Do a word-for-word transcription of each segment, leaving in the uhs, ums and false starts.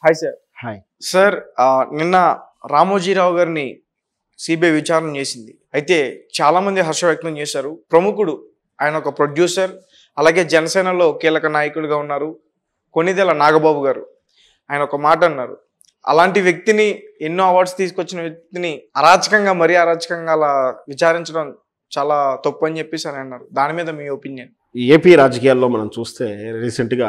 Hi sir. Hi sir నిన్న రామోజీ రావు గారిని CBI విచారణ చేసింది. అయితే చాలా మంది హర్ష వ్యక్తం చేశారు. ప్రముఖుడు, ఆయన ఒక ప్రొడ్యూసర్, అలాగే జనసేనలో కీలక నాయకుడిగా ఉన్నారు కొన్నిదేళ్ల నాగబాబు గారు. ఆయన ఒక మాట అన్నారు, అలాంటి వ్యక్తిని, ఎన్నో అవార్డ్స్ తీసుకొచ్చిన వ్యక్తిని అరాచకంగా మరీ అరాచకంగా అలా విచారించడం చాలా తప్పు అని చెప్పేసి అని అన్నారు. దాని మీద మీ ఒపీనియన్? ఏపీ రాజకీయాల్లో మనం చూస్తే రీసెంట్గా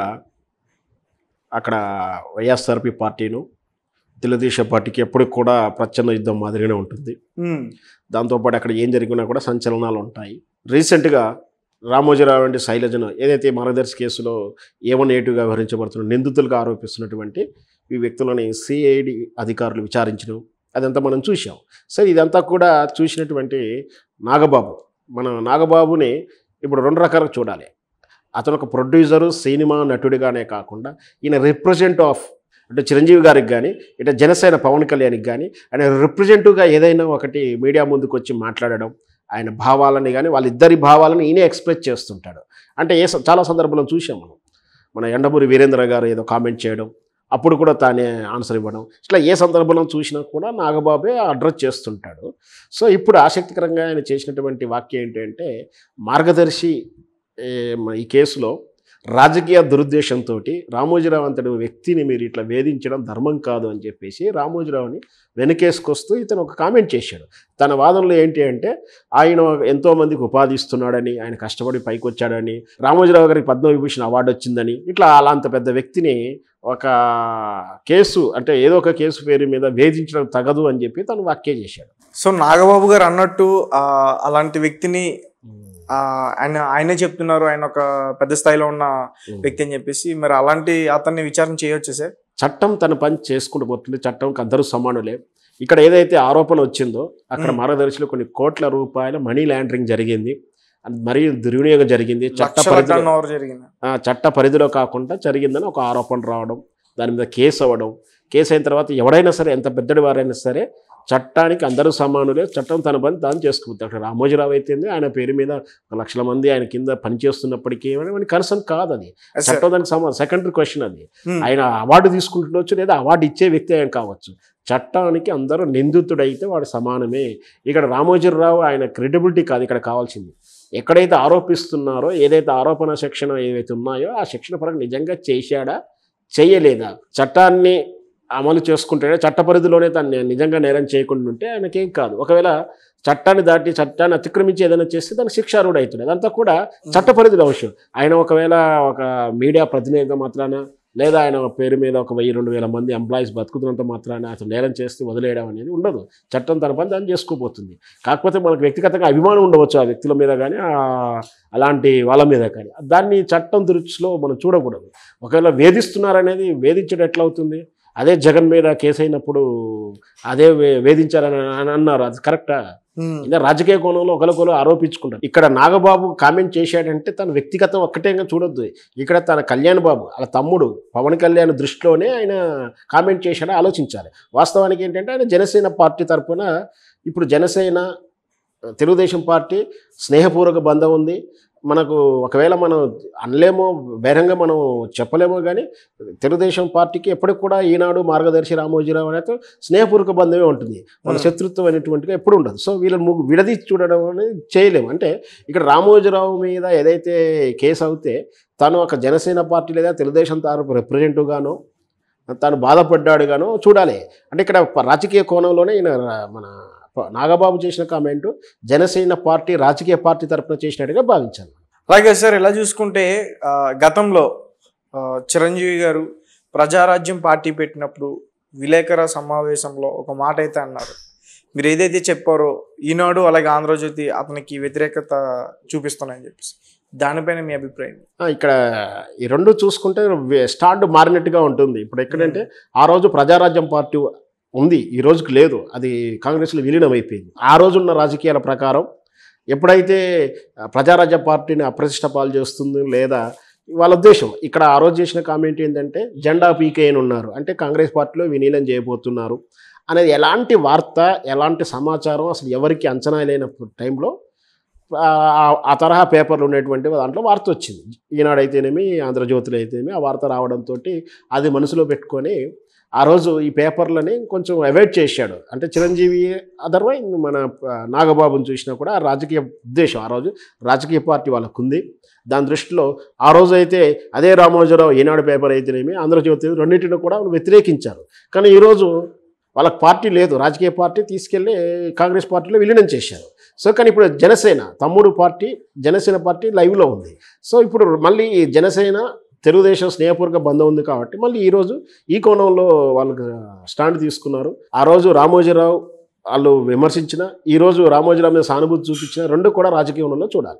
అక్కడ వైఎస్ఆర్పి పార్టీను తెలుగుదేశం పార్టీకి ఎప్పటికి కూడా ప్రచ్ఛన్న యుద్ధం మాదిరిగానే ఉంటుంది. దాంతోపాటు అక్కడ ఏం జరిగినా కూడా సంచలనాలు ఉంటాయి. రీసెంట్గా రామోజీ రావు అంటే శైలజను ఏదైతే మార్గదర్శి కేసులో ఏవన్ ఏటుగా వ్యవహరించబడుతున్న నిందితులుగా ఆరోపిస్తున్నటువంటి ఈ వ్యక్తులని సిఐడి అధికారులు విచారించడం అదంతా మనం చూసాం. సరే, ఇదంతా కూడా చూసినటువంటి నాగబాబు, మన నాగబాబుని ఇప్పుడు రెండు రకాలుగా చూడాలి. అతను ఒక ప్రొడ్యూసరు, సినిమా నటుడిగానే కాకుండా ఈయన రిప్రజెంట్ ఆఫ్ అంటే చిరంజీవి గారికి కానీ, ఇటు జనసేన పవన్ కళ్యాణ్కి కానీ ఆయన రిప్రజెంటివ్గా ఏదైనా ఒకటి మీడియా ముందుకు వచ్చి మాట్లాడడం, ఆయన భావాలని కానీ వాళ్ళిద్దరి భావాలను ఈయనే ఎక్స్ప్రెస్ చేస్తుంటాడు. అంటే ఏ చాలా సందర్భంలో చూసాం మనం. మన యండమూరి వీరేంద్ర గారు ఏదో కామెంట్ చేయడం, అప్పుడు కూడా తానే ఆన్సర్ ఇవ్వడం, ఇట్లా ఏ సందర్భంలో చూసినా కూడా నాగబాబే అడ్రస్ చేస్తుంటాడు. సో ఇప్పుడు ఆసక్తికరంగా ఆయన చేసినటువంటి వాక్యం ఏంటంటే, మార్గదర్శి ఈ కేసులో రాజకీయ దురుద్దేశంతో రామోజీరావు అంతటి వ్యక్తిని మీరు ఇట్లా వేధించడం ధర్మం కాదు అని చెప్పేసి రామోజీరావుని వెనకేసుకొస్తూ ఇతను ఒక కామెంట్ చేశాడు. తన వాదనలో ఏంటి అంటే, ఆయన ఎంతోమందికి ఉపాధి ఇస్తున్నాడని, ఆయన కష్టపడి పైకి వచ్చాడని, రామోజీరావు గారికి పద్మవిభూషణ్ అవార్డు వచ్చిందని, ఇట్లా అలాంత పెద్ద వ్యక్తిని ఒక కేసు అంటే ఏదో ఒక కేసు పేరు మీద వేధించడం తగదు అని చెప్పి తను వ్యాఖ్య చేశాడు. సో నాగబాబు గారు అన్నట్టు అలాంటి వ్యక్తిని ఆయన ఆయనే చెప్తున్నారు, ఆయన ఒక పెద్ద స్థాయిలో ఉన్న వ్యక్తి అని చెప్పేసి, మరి అలాంటి అతన్ని విచారణ చేయొచ్చు సార్? చట్టం తన పని చేసుకుంటూ పోతుంది. చట్టంకి అందరూ సమానులే. ఇక్కడ ఏదైతే ఆరోపణ వచ్చిందో అక్కడ మార్గదర్శిలో కొన్ని కోట్ల రూపాయల మనీ లాండరింగ్ జరిగింది, మరీ దుర్వినియోగం జరిగింది. చట్ట పరిధిలో జరిగింది చట్ట పరిధిలో కాకుండా జరిగిందని ఒక ఆరోపణ రావడం, దాని మీద కేసు అవ్వడం. కేసు అయిన తర్వాత ఎవడైనా సరే, ఎంత పెద్దడి వారైనా సరే, చట్టానికి అందరూ సమానులే. చట్టం తన పని తాను చేసుకుంటాడు. అక్కడ రామోజీ రావు అయితే ఆయన పేరు మీద ఒక లక్షల మంది ఆయన కింద పనిచేస్తున్నప్పటికీ ఏమైనా కన్సర్న్ కాదు. అది చట్టం దానికి సమానం, సెకండరీ క్వశ్చన్ అది. ఆయన అవార్డు తీసుకుంటుండొచ్చు, లేదా అవార్డు ఇచ్చే వ్యక్తి ఆయన కావచ్చు. చట్టానికి అందరూ నిందితుడైతే వాడు సమానమే. ఇక్కడ రామోజీ రావు ఆయన క్రెడిబిలిటీ కాదు ఇక్కడ కావాల్సింది. ఎక్కడైతే ఆరోపిస్తున్నారో, ఏదైతే ఆరోపణ సెక్షన్ ఏవైతే ఉన్నాయో ఆ సెక్షన్ పరంగా నిజంగా చేశాడా, చేయలేదా, చట్టాన్ని అమలు చేసుకుంటే చట్ట పరిధిలోనే తను నిజంగా నేరం చేయకుండా ఉంటే ఆయనకేం కాదు. ఒకవేళ చట్టాన్ని దాటి చట్టాన్ని అతిక్రమించి ఏదైనా చేస్తే దానికి శిక్షార్హుడు అవుతుంది. అదంతా కూడా చట్ట పరిధిలో అవసరం. ఆయన ఒకవేళ ఒక మీడియా ప్రతినిధిగా మాత్రాన, లేదా ఆయన పేరు మీద ఒక వెయ్యి రెండు వేల మంది ఎంప్లాయీస్ బతుకుతున్నంత మాత్రాన అతను నేరం చేస్తే వదిలేయడం అనేది ఉండదు. చట్టం తన పని దాన్ని చేసుకోబోతుంది. కాకపోతే మనకు వ్యక్తిగతంగా అభిమానం ఉండవచ్చు ఆ వ్యక్తుల మీద కానీ, అలాంటి వాళ్ళ మీద కానీ. దాన్ని చట్టం దృష్టిలో మనం చూడకూడదు. ఒకవేళ వేధిస్తున్నారనేది వేధించడం ఎట్లా అవుతుంది? అదే జగన్ మీద కేసు అయినప్పుడు అదే వేధించారని అన్నారు, అది కరెక్టా? ఇంకా రాజకీయ కోణంలో ఒకరికొకరు ఆరోపించుకుంటారు. ఇక్కడ నాగబాబు కామెంట్ చేశాడంటే తన వ్యక్తిగతం ఒక్కటేగా చూడొద్దు. ఇక్కడ తన కళ్యాణ్ బాబు అలా తమ్ముడు పవన్ కళ్యాణ్ దృష్టిలోనే ఆయన కామెంట్ చేశాడో ఆలోచించాలి. వాస్తవానికి ఏంటంటే ఆయన జనసేన పార్టీ తరఫున, ఇప్పుడు జనసేన తెలుగుదేశం పార్టీ స్నేహపూర్వక బంధం ఉంది. మనకు ఒకవేళ మనం అనలేమో, బహిరంగ మనం చెప్పలేమో, కానీ తెలుగుదేశం పార్టీకి ఎప్పటికి కూడా ఈనాడు మార్గదర్శి రామోజీరావు అనేది స్నేహపూర్వక బంధమే ఉంటుంది. మన శత్రుత్వం అనేటువంటిగా ఎప్పుడు ఉండదు. సో వీళ్ళని ముగ్గు విడదీసి చూడడం అనేది చేయలేము. అంటే ఇక్కడ రామోజీరావు మీద ఏదైతే కేసు అవుతే తను ఒక జనసేన పార్టీ లేదా తెలుగుదేశం తరపు రిప్రజెంటివ్గానో తను బాధపడ్డాడు గానో చూడాలి. అంటే ఇక్కడ రాజకీయ కోణంలోనే ఈయన మన నాగబాబు చేసిన కామెంటు జనసేన పార్టీ రాజకీయ పార్టీ తరఫున చేసినట్టుగా భావించాను. అలాగే సార్, ఇలా చూసుకుంటే గతంలో చిరంజీవి గారు ప్రజారాజ్యం పార్టీ పెట్టినప్పుడు విలేకరుల సమావేశంలో ఒక మాట అయితే అన్నారు, మీరు ఏదైతే చెప్పారో ఈనాడు అలాగే ఆంధ్రజ్యోతి అతనికి వ్యతిరేకత చూపిస్తున్నాయని చెప్పేసి, దానిపైన మీ అభిప్రాయం? ఇక్కడ ఈ రెండు చూసుకుంటే స్టాండ్ మారినట్టుగా ఉంటుంది. ఇప్పుడు ఎక్కడంటే ఆ రోజు ప్రజారాజ్యం పార్టీ ఉంది, ఈ రోజుకి లేదు, అది కాంగ్రెస్లో విలీనం అయిపోయింది. ఆ రోజున్న రాజకీయాల ప్రకారం ఎప్పుడైతే ప్రజారాజ్య పార్టీని అప్రతిష్ట పాలు చేస్తుంది, లేదా వాళ్ళ ఉద్దేశం ఇక్కడ ఆ రోజు చేసిన కామెంట్ ఏంటంటే జెండా పీకే అని ఉన్నారు, అంటే కాంగ్రెస్ పార్టీలో విలీనం చేయబోతున్నారు అనేది ఎలాంటి వార్త, ఎలాంటి సమాచారం అసలు ఎవరికి అంచనా లేని టైంలో ఆ తరహా పేపర్లు ఉండేటువంటి దాంట్లో వార్త వచ్చింది. ఈనాడు అయితేనేమి, ఆంధ్రజ్యోతిలో అయితేనేమి ఆ వార్త రావడంతో అది మనసులో పెట్టుకొని ఆ రోజు ఈ పేపర్లని కొంచెం అవాయిడ్ చేశాడు. అంటే చిరంజీవి అదర్వైజ్ మన నాగబాబుని చూసినా కూడా రాజకీయ ఉద్దేశం ఆ రోజు రాజకీయ పార్టీ వాళ్ళకు ఉంది. దాని దృష్టిలో ఆ రోజు అయితే అదే రామోజీరావు ఈనాడు పేపర్ అయితేనేమి, ఆంధ్రజ్యోతి రెండింటిని కూడా వ్యతిరేకించారు. కానీ ఈరోజు వాళ్ళకి పార్టీ లేదు, రాజకీయ పార్టీ తీసుకెళ్ళి కాంగ్రెస్ పార్టీలో విలీనం చేశారు. సో కానీ ఇప్పుడు జనసేన తమ్ముడు పార్టీ జనసేన పార్టీ లైవ్లో ఉంది. సో ఇప్పుడు మళ్ళీ జనసేన తెలుగుదేశం స్నేహపూర్వక బంధం ఉంది కాబట్టి మళ్ళీ ఈరోజు ఈ కోణంలో వాళ్ళకి స్టాండ్ తీసుకున్నారు. ఆ రోజు రామోజీరావు వాళ్ళు విమర్శించిన, ఈరోజు రామోజీరావు మీద సానుభూతి చూపించిన రెండు కూడా రాజకీయంలో చూడాలి.